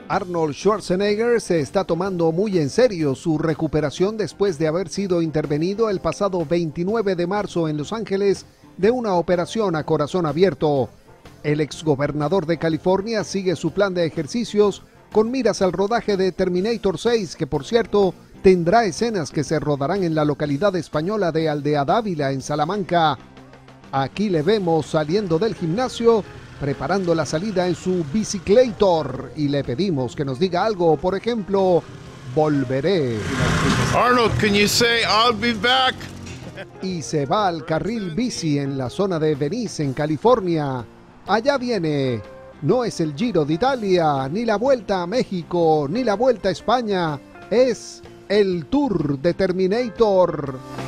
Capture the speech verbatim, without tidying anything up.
Arnold Schwarzenegger se está tomando muy en serio su recuperación después de haber sido intervenido el pasado veintinueve de marzo en Los Ángeles de una operación a corazón abierto. El exgobernador de California sigue su plan de ejercicios con miras al rodaje de Terminator seis, que por cierto tendrá escenas que se rodarán en la localidad española de Aldea Dávila, en Salamanca. Aquí le vemos saliendo del gimnasio, preparando la salida en su biciclator, y le pedimos que nos diga algo, por ejemplo, volveré. Arnold, can you say I'll be back? Y se va al carril bici en la zona de Venice, en California. Allá viene. No es el Giro de Italia, ni la Vuelta a México, ni la Vuelta a España. Es el Tour de Terminator.